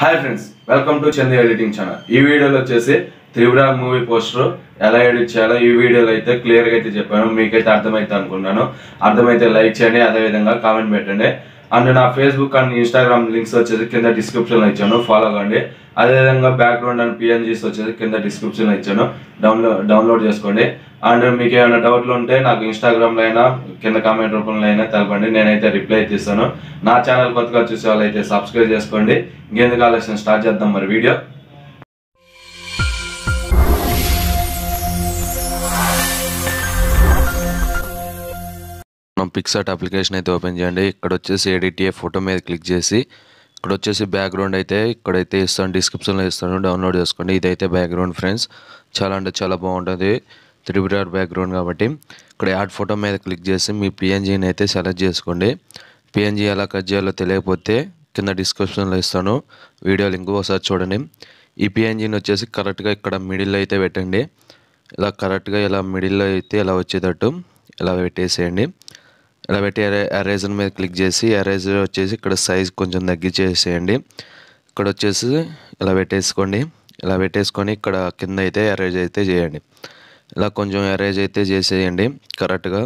Hi friends, welcome to Chandu editing channel. ఈ వీడియోలో వచ్చేసి త్రిపుర మూవీ పోస్టర్ ఎలా ఎడిట్ చేయాలో ఈ వీడియోలో అయితే క్లియర్గా అయితే చెప్పాను. మీకైతే అర్థమైతే అనుకున్నాను. అర్థమైతే లైక్ చేయండి, అదేవిధంగా కామెంట్ పెట్టండి. అండ్ నా ఫేస్బుక్ అండ్ ఇన్స్టాగ్రామ్ లింక్స్ వచ్చేసి కింద డిస్క్రిప్షన్లో ఇచ్చాను, ఫాలో అవ్వండి. అదేవిధంగా బ్యాక్గ్రౌండ్ అండ్ పిఎన్జీస్ వచ్చేసి కింద డిస్క్రిప్షన్లో ఇచ్చాను, డౌన్లోడ్ చేసుకోండి. అండ్ మీకు ఏమైనా డౌట్లు ఉంటే నాకు ఇన్స్టాగ్రామ్లో అయినా కింద కామెంట్ రూపంలో అయినా తెలపండి, నేనైతే రిప్లై అయితే ఇస్తాను. నా ఛానల్ కొత్తగా చూసే వాళ్ళు అయితే సబ్స్క్రైబ్ చేసుకోండి. ఇంకెందుకు ఆలస్యం, స్టార్ట్ చేద్దాం మరి వీడియో. మనం పిక్సార్ట్ అప్లికేషన్ అయితే ఓపెన్ చేయండి. ఇక్కడ వచ్చేసి ఎడిట్ ఫోటో మీద క్లిక్ చేసి ఇక్కడ వచ్చేసి బ్యాక్గ్రౌండ్ అయితే ఇక్కడైతే ఇస్తాను, డిస్క్రిప్షన్లో ఇస్తాను, డౌన్లోడ్ చేసుకోండి. ఇదైతే బ్యాక్గ్రౌండ్ ఫ్రెండ్స్, చాలా అంటే చాలా బాగుంటుంది, RRR బ్యాక్గ్రౌండ్ కాబట్టి. ఇక్కడ యాడ్ ఫోటో మీద క్లిక్ చేసి మీ పిఎన్జీని అయితే సెలెక్ట్ చేసుకోండి. పిఎన్జీ ఎలా కట్ చేయాలో తెలియకపోతే కింద డిస్క్రిప్షన్లో ఇస్తాను, వీడియో లింక్ ఒకసారి చూడండి. ఈ పిఎన్జీని వచ్చేసి కరెక్ట్గా ఇక్కడ మిడిల్లో అయితే పెట్టండి. ఇలా కరెక్ట్గా ఇలా మిడిల్లో అయితే ఇలా వచ్చేటట్టు ఇలా పెట్టేసేయండి. ఇలా పెట్టి ఎరేజర్ మీద క్లిక్ చేసి ఎరేజర్ వచ్చేసి ఇక్కడ సైజ్ కొంచెం తగ్గించేసేయండి. ఇక్కడ వచ్చేసి ఇలా పెట్టేసుకోండి. ఇలా పెట్టేసుకొని ఇక్కడ కింద అయితే ఎరేజ్ అయితే చేయండి. ఇలా కొంచెం ఎరేజ్ అయితే చేసేయండి, కరెక్ట్గా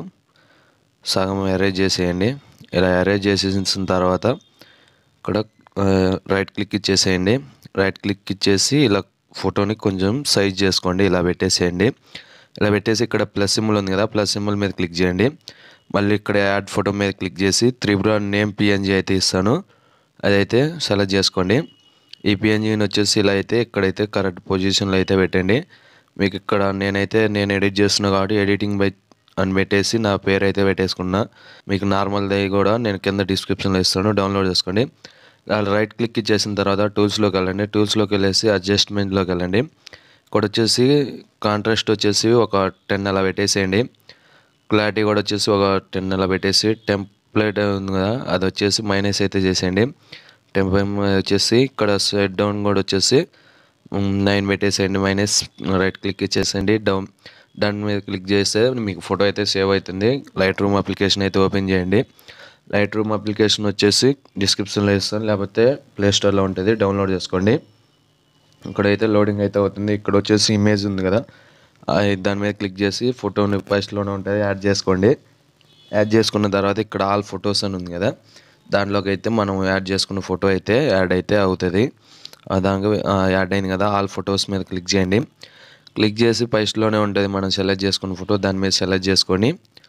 సగం ఎరేజ్ చేసేయండి. ఇలా ఎరేజ్ చేసేసిన తర్వాత ఇక్కడ రైట్ క్లిక్ ఇచ్చేసేయండి. రైట్ క్లిక్ ఇచ్చేసి ఇలా ఫోటోని కొంచెం సైజ్ చేసుకోండి. ఇలా పెట్టేసేయండి. ఇలా పెట్టేసి ఇక్కడ ప్లస్ సింబల్ ఉంది కదా, ప్లస్ సింబల్ మీద క్లిక్ చేయండి. మళ్ళీ ఇక్కడ యాడ్ ఫోటో మీద క్లిక్ చేసి త్రిపుర నేమ్ పిఎన్జీ అయితే ఇస్తాను, అదైతే సెలెక్ట్ చేసుకోండి. ఈ పిఎన్జీని వచ్చేసి ఇలా అయితే ఇక్కడైతే కరెక్ట్ పొజిషన్లో అయితే పెట్టండి. మీకు ఇక్కడ నేను ఎడిట్ చేస్తున్నా కాబట్టి ఎడిటింగ్ బై అని పెట్టేసి నా పేరు అయితే పెట్టేసుకున్నా. మీకు నార్మల్ది కూడా నేను కింద డిస్క్రిప్షన్లో ఇస్తాను, డౌన్లోడ్ చేసుకోండి. అలా రైట్ క్లిక్ ఇచ్చేసిన తర్వాత టూల్స్లోకి వెళ్ళండి. టూల్స్లోకి వెళ్ళేసి అడ్జస్ట్మెంట్లోకి వెళ్ళండి. ఇక్కడ వచ్చేసి కాంట్రాస్ట్ వచ్చేసి ఒక 10 అలా పెట్టేసేయండి. క్లారిటీ కూడా వచ్చేసి ఒక 10 అలా పెట్టేసి టెంప్లెట్ ఉంది కదా, అది వచ్చేసి మైనస్ అయితే చేసేయండి. వచ్చేసి ఇక్కడ సెట్ డౌన్ కూడా వచ్చేసి 9 పెట్టేసేయండి. మైనస్ రైట్ క్లిక్ ఇచ్చేసేయండి. డన్ మీద క్లిక్ చేస్తే మీకు ఫోటో అయితే సేవ్ అవుతుంది. లైట్ రూమ్ అప్లికేషన్ అయితే ఓపెన్ చేయండి. లైట్ రూమ్ అప్లికేషన్ వచ్చేసి డిస్క్రిప్షన్లో ఇస్తాను, లేకపోతే ప్లేస్టోర్లో ఉంటుంది, డౌన్లోడ్ చేసుకోండి. ఇక్కడైతే లోడింగ్ అయితే అవుతుంది. ఇక్కడ వచ్చేసి ఇమేజ్ ఉంది కదా, దాని మీద క్లిక్ చేసి ఫోటోని ఫస్ట్లోనే ఉంటుంది యాడ్ చేసుకోండి. యాడ్ చేసుకున్న తర్వాత ఇక్కడ ఆల్ ఫొటోస్ అని ఉంది కదా, దాంట్లోకి అయితే మనం యాడ్ చేసుకున్న ఫోటో అయితే యాడ్ అయితే అవుతుంది. దానికి యాడ్ అయింది కదా, ఆల్ ఫొటోస్ మీద క్లిక్ చేయండి. క్లిక్ చేసి ఫస్ట్లోనే ఉంటుంది మనం సెలెక్ట్ చేసుకున్న ఫోటో, దాని మీద సెలెక్ట్ చేసుకొని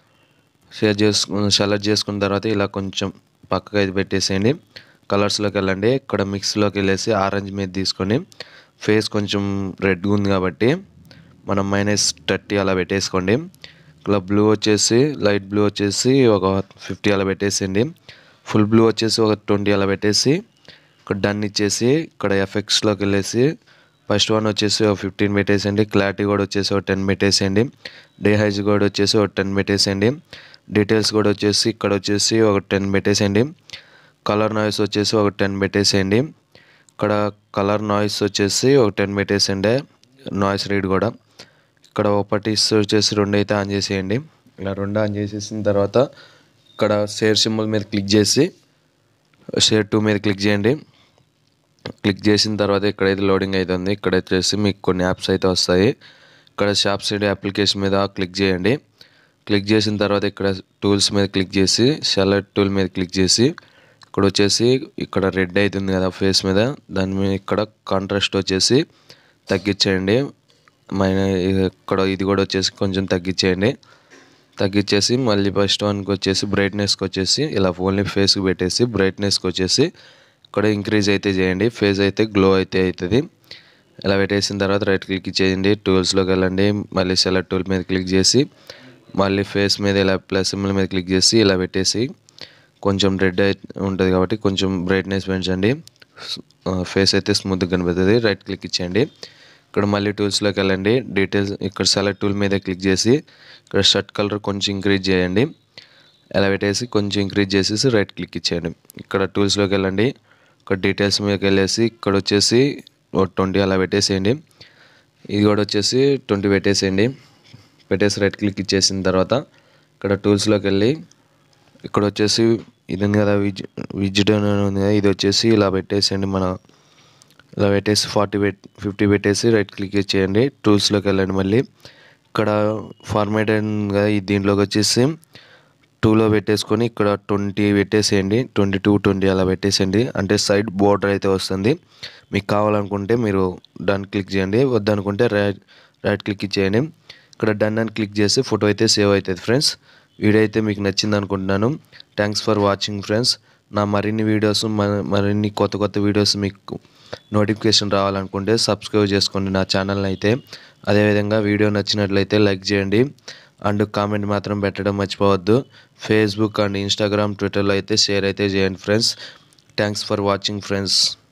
సెలెక్ట్ చేసుకున్న తర్వాత ఇలా కొంచెం పక్కకు అయితే పెట్టేసేయండి. కలర్స్లోకి వెళ్ళండి. ఇక్కడ మిక్స్లోకి వెళ్ళేసి ఆరెంజ్ మీద తీసుకొని ఫేస్ కొంచెం రెడ్గా ఉంది కాబట్టి మనం -30 అలా పెట్టేసుకోండి. ఇలా బ్లూ వచ్చేసి లైట్ బ్లూ వచ్చేసి ఒక 50 అలా పెట్టేసేయండి. ఫుల్ బ్లూ వచ్చేసి ఒక 20 అలా పెట్టేసి ఇక్కడ డన్ ఇచ్చేసి ఇక్కడ ఎఫెక్ట్స్లోకి వెళ్ళేసి ఫస్ట్ వన్ వచ్చేసి ఒక 15 పెట్టేసేయండి. క్లారిటీ కూడా వచ్చేసి ఒక 10 పెట్టేసేయండి. డే హైజ్ కూడా వచ్చేసి ఒక 10 పెట్టేసేయండి. డీటెయిల్స్ కూడా వచ్చేసి ఇక్కడ వచ్చేసి ఒక 10 పెట్టేసేయండి. కలర్ నాయిస్ వచ్చేసి ఒక 10 పెట్టేసేయండి. ఇక్కడ కలర్ నాయిస్ వచ్చేసి ఒక 10 పెట్టేసేయండి. నాయిస్ రీడ్ కూడా ఇక్కడ ప్రాపర్టీస్ వచ్చేసి 2 అయితే ఆన్ చేసేయండి. ఇలా 2 ఆన్ చేసేసిన తర్వాత ఇక్కడ షేర్ సింబల్ మీద క్లిక్ చేసి షేర్ 2 మీద క్లిక్ చేయండి. క్లిక్ చేసిన తర్వాత ఇక్కడైతే లోడింగ్ అవుతుంది. ఇక్కడ వచ్చేసి మీకు కొన్ని యాప్స్ అయితే వస్తాయి. ఇక్కడ స్నాప్సీడ్ అప్లికేషన్ మీద క్లిక్ చేయండి. క్లిక్ చేసిన తర్వాత ఇక్కడ టూల్స్ మీద క్లిక్ చేసి సెలెక్ట్ టూల్ మీద క్లిక్ చేసి ఇక్కడ వచ్చేసి ఇక్కడ రెడ్ అవుతుంది కదా ఫేస్ మీద, దాని మీద ఇక్కడ కాంట్రాస్ట్ వచ్చేసి తగ్గించేయండి. ఇక్కడ ఇది కూడా వచ్చేసి కొంచెం తగ్గించేసి మళ్ళీ ఫస్ట్ వన్కి వచ్చేసి బ్రైట్నెస్కి వచ్చేసి ఇలా ఓన్లీ ఫేస్కి పెట్టేసి బ్రైట్నెస్కి వచ్చేసి ఇక్కడ ఇంక్రీజ్ అయితే చేయండి. ఫేస్ అయితే గ్లో అయితే అవుతుంది. ఇలా పెట్టేసిన తర్వాత రైట్ క్లిక్ చేయండి. టూల్స్లోకి వెళ్ళండి. మళ్ళీ సెలెక్ట్ టూల్ మీద క్లిక్ చేసి మళ్ళీ ఫేస్ మీద ఇలా ప్లస్ సింబల్ మీద క్లిక్ చేసి ఇలా పెట్టేసి కొంచెం రెడ్ ఉంటుంది కాబట్టి కొంచెం బ్రైట్నెస్ పెంచండి. ఫేస్ అయితే స్మూత్గా కనిపిస్తుంది. రైట్ క్లిక్ ఇచ్చేయండి. ఇక్కడ మళ్ళీ టూల్స్లోకి వెళ్ళండి. డీటెయిల్స్ ఇక్కడ సెలెక్ట్ టూల్ మీద క్లిక్ చేసి ఇక్కడ షర్ట్ కలర్ కొంచెం ఇంక్రీజ్ చేయండి. ఇలా పెట్టేసి కొంచెం ఇంక్రీజ్ చేసేసి రైట్ క్లిక్ ఇచ్చేయండి. ఇక్కడ టూల్స్లోకి వెళ్ళండి. ఇక్కడ డీటెయిల్స్ మీదకి వెళ్ళేసి ఇక్కడ వచ్చేసి 20 అలా పెట్టేసేయండి. ఇది కూడా వచ్చేసి 20 పెట్టేసేయండి. పెట్టేసి రైట్ క్లిక్ ఇచ్చేసిన తర్వాత ఇక్కడ టూల్స్లోకి వెళ్ళి ఇక్కడ వచ్చేసి ఇది ఉంది కదా, విజిట్ ఉంది కదా, ఇది వచ్చేసి ఇలా పెట్టేసేయండి. మన ఇలా పెట్టేసి 50 పెట్టేసి రైట్ క్లిక్ చేయండి. టూల్స్లోకి వెళ్ళండి. మళ్ళీ ఇక్కడ ఫార్మాట్ కదా దీంట్లోకి వచ్చేసి 2లో పెట్టేసుకొని ఇక్కడ 20 పెట్టేసేయండి. 22, 20 అలా పెట్టేసేయండి. అంటే సైడ్ బోర్డర్ అయితే వస్తుంది. మీకు కావాలనుకుంటే మీరు దాన్ని క్లిక్ చేయండి, వద్దనుకుంటే రైట్ క్లిక్ చేయండి. ఇక్కడ డన్ అని క్లిక్ చేసి ఫోటో అయితే సేవ్ అవుతుంది ఫ్రెండ్స్. వీడియో అయితే మీకు నచ్చింది అనుకుంటున్నాను. Thanks for watching friends. నా మరిన్ని వీడియోస్ మరిన్ని కొత్త వీడియోస్ మీకు నోటిఫికేషన్ రావాలనుకుంటే సబ్స్క్రైబ్ చేసుకోండి నా ఛానల్ని అయితే. అదేవిధంగా వీడియో నచ్చినట్లయితే లైక్ చేయండి అండ్ కామెంట్ మాత్రం పెట్టడం మర్చిపోవద్దు. ఫేస్బుక్ అండ్ ఇన్స్టాగ్రామ్, ట్విట్టర్లో అయితే షేర్ అయితే చేయండి friends. Thanks for watching friends.